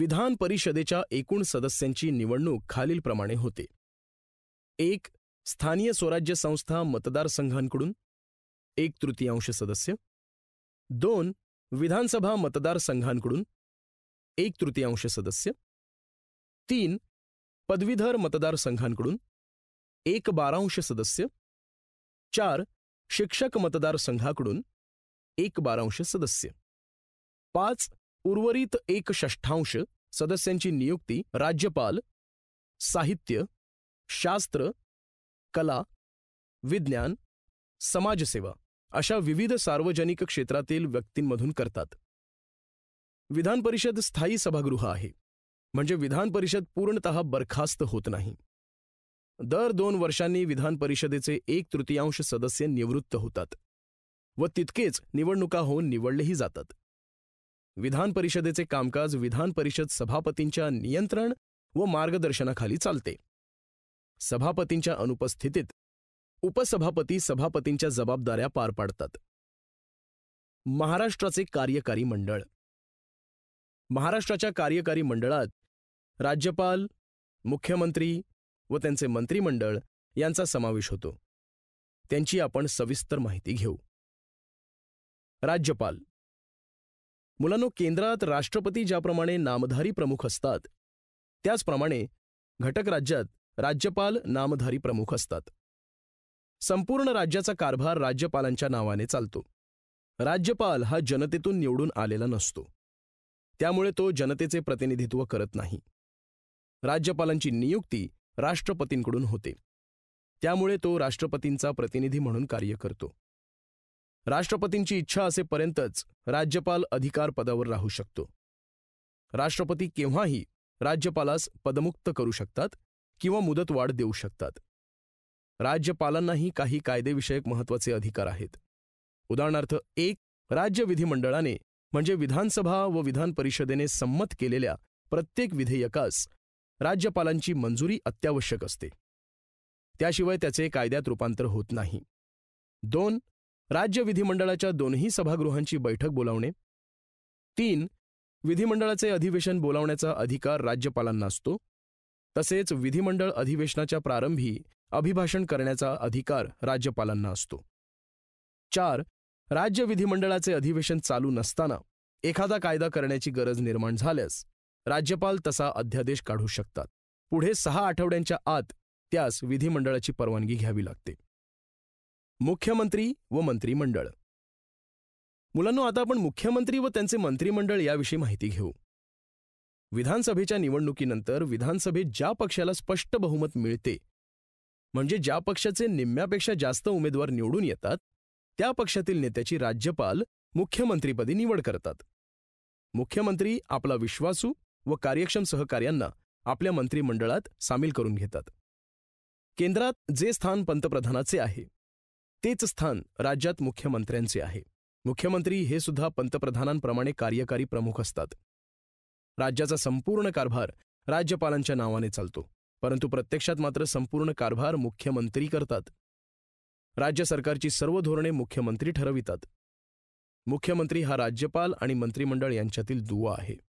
विधान परिषदेच्या एकूण सदस्यांची निवडणूक खालीलप्रमाणे होते. 1. स्थानीय स्वराज्य संस्था मतदारसंघांकडून 1/3 सदस्य. 2. विधानसभा मतदारसंघांकडून 1/3 सदस्य. 3. पदवीधर मतदारसंघांकडून 1/12 सदस्य. 4. शिक्षक मतदारसंघाकडून 1/12 सदस्य. 5. उर्वरित 1/6 सदस्यांची नियुक्ती राज्यपाल, साहित्य, शास्त्र, कला, विज्ञान, समाजसेवा अशा विविध सार्वजनिक क्षेत्रातील व्यक्तींमधून करतात. विधान परिषद स्थायी सभागृह आहे, म्हणजे विधान परिषद पूर्णतः बरखास्त होत नाही. दर 2 वर्षांनी विधान परिषदेचे 1/3 सदस्य निवृत्त होतात व तितकेच निवडणुका होऊन निवडलेही जातात. विधान परिषदेचे कामकाज विधान परिषद सभापतींच्या नियंत्रण व मार्गदर्शनाखाली चालते. सभापतींच्या अनुपस्थितीत उपसभापती सभापतींच्या जबाबदाऱ्या पार पाडतात. महाराष्ट्राचे कार्यकारी मंडळ. महाराष्ट्राच्या कार्यकारी मंडळात राज्यपाल, मुख्यमंत्री व त्यांचे मंत्रिमंडळ यांचा समावेश होतो. त्यांची आपण सविस्तर माहिती घेऊ. राज्यपाल. मुलांनो, केंद्रात राष्ट्रपती ज्याप्रमाणे नामधारी प्रमुख असतात, त्याचप्रमाणे घटक राज्यात राज्यपाल नामधारी प्रमुख असतात. संपूर्ण राज्याचा कारभार राज्यपालांच्या नावाने चालतो. राज्यपाल हा जनतेतून निवडून आलेला नसतो, त्यामुळे तो जनतेचे प्रतिनिधित्व करत नाही. राज्यपालांची नियुक्ती राष्ट्रपतींकडून होते, त्यामुळे तो राष्ट्रपतींचा प्रतिनिधी म्हणून कार्य करतो. राष्ट्रपतींची इच्छा असेपर्यंतच राज्यपाल अधिकार पदावर राहू शकतो. राष्ट्रपती केव्हाही राज्यपालास पदमुक्त करू शकतात किंवा मुदतवाढ देऊ शकतात. राज्यपालांनाही काही कायदेविषयक महत्त्वाचे अधिकार आहेत. उदाहरणार्थ 1. राज्य विधिमंडळाने म्हणजे विधानसभा व विधान परिषदेने संमत केलेल्या प्रत्येक विधेयकास राज्यपालांची मंजुरी अत्यावश्यक असते, त्याशिवाय त्याचे कायद्यात रूपांतर होत नाही. 2. राज्य विधिमंडळाच्या दोन्ही सभागृहांची बैठक बोलावणे. 3. विधिमंडळाचे अधिवेशन बोलावण्याचा अधिकार राज्यपालांना असतो. तसेच विधिमंडळ अधिवेशनाच्या प्रारंभी अभिभाषण करण्याचा अधिकार राज्यपालांना असतो. 4. राज्य विधिमंडळाचे अधिवेशन चालू नसताना एखादा कायदा करण्याची गरज निर्माण झाल्यास राज्यपाल तसा अध्यादेश काढू शकतात. पुढे 6 आठवड्यांच्या आत त्यास विधिमंडळाची परवानगी घ्यावी लागते. मुख्यमंत्री व मंत्रिमंडळ. मुलांनो, आता आपण मुख्यमंत्री व त्यांचे मंत्रिमंडळ याविषयी माहिती घेऊ. विधानसभेच्या निवडणुकीनंतर विधानसभेत ज्या पक्षाला स्पष्ट बहुमत मिळते, म्हणजे ज्या पक्षाचे निम्म्यापेक्षा जास्त उमेदवार निवडून येतात, त्या पक्षातील नेत्याची राज्यपाल मुख्यमंत्रीपदी निवड करतात. मुख्यमंत्री आपला विश्वासू व कार्यक्षम सहकार्यांना आपल्या मंत्रिमंडळात सामील करून घेतात. केंद्रात जे स्थान पंतप्रधानाचे आहे, तेच स्थान राज्यात मुख्यमंत्र्यांचे आहे. मुख्यमंत्री हे सुद्धा पंतप्रधानांप्रमाणे कार्यकारी प्रमुख असतात. राज्याचा संपूर्ण कारभार राज्यपालांच्या नावाने चालतो, परंतु प्रत्यक्षात मात्र संपूर्ण कारभार मुख्यमंत्री करतात. राज्य सरकारची सर्व धोरणे मुख्यमंत्री ठरवितात. मुख्यमंत्री हा राज्यपाल आणि मंत्रिमंडळ यांच्यातील दुवा आहे.